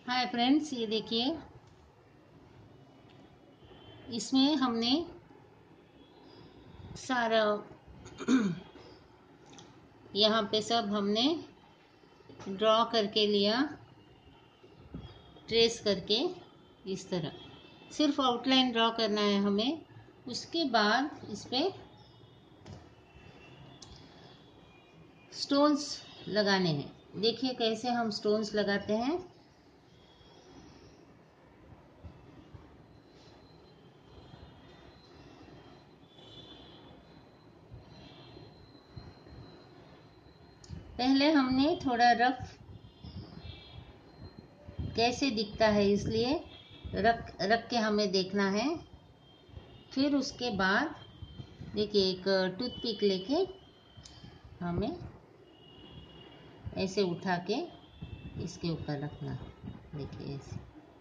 Hi friends, ये देखिए इसमें हमने सारा यहाँ पे सब हमने ड्रॉ करके लिया, ट्रेस करके। इस तरह सिर्फ आउटलाइन ड्रॉ करना है हमें। उसके बाद इस पे स्टोन्स लगाने हैं। देखिए कैसे हम स्टोन्स लगाते हैं। पहले हमने थोड़ा रफ कैसे दिखता है इसलिए रख रख के हमें देखना है। फिर उसके बाद देखिए एक टूथपिक लेके हमें ऐसे उठा के इसके ऊपर रखना। देखिए ऐसे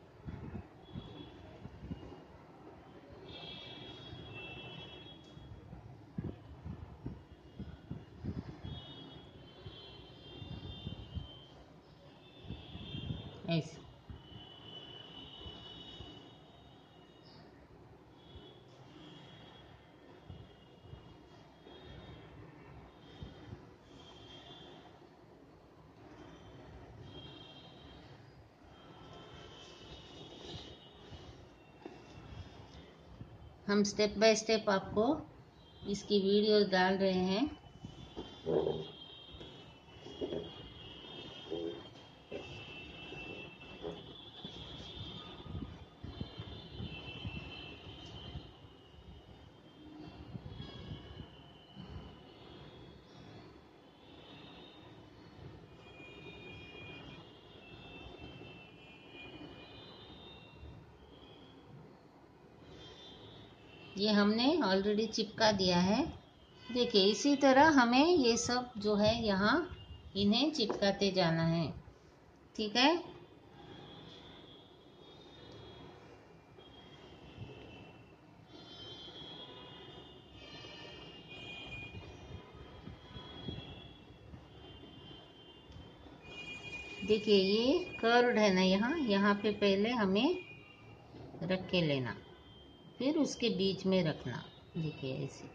ऐसे हम स्टेप बाय स्टेप आपको इसकी वीडियो डाल रहे हैं। ये हमने ऑलरेडी चिपका दिया है। देखिए इसी तरह हमें ये सब जो है यहाँ इन्हें चिपकाते जाना है। ठीक है। देखिए ये कर्व्ड है ना, यहाँ पे पहले हमें रख के लेना, फिर उसके बीच में रखना। देखिए ऐसे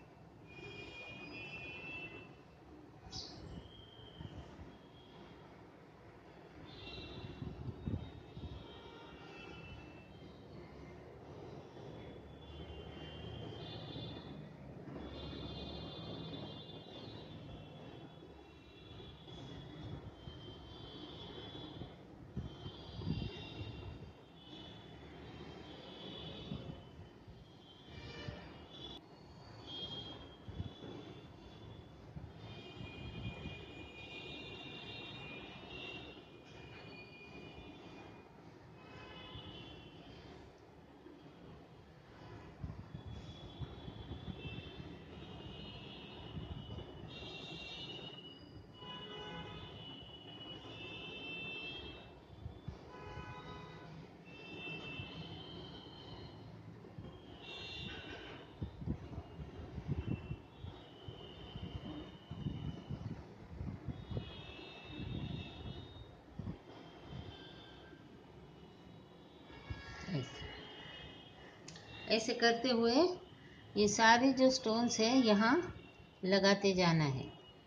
ऐसे करते हुए ये सारे जो स्टोन्स है यहाँ लगाते जाना है।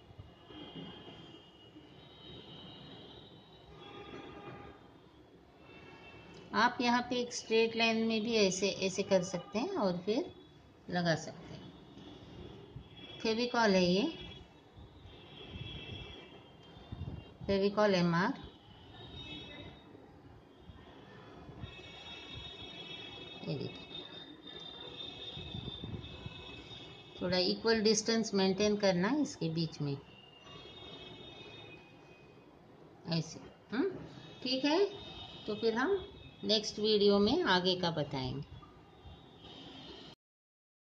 आप यहाँ पे एक स्ट्रेट लाइन में भी ऐसे ऐसे कर सकते हैं और फिर लगा सकते हैं। फेविकॉल है, ये फेविकॉल MR। ये देखिए थोड़ा इक्वल डिस्टेंस मेंटेन करना इसके बीच में ऐसे। ठीक है। तो फिर हम नेक्स्ट वीडियो में आगे का बताएंगे।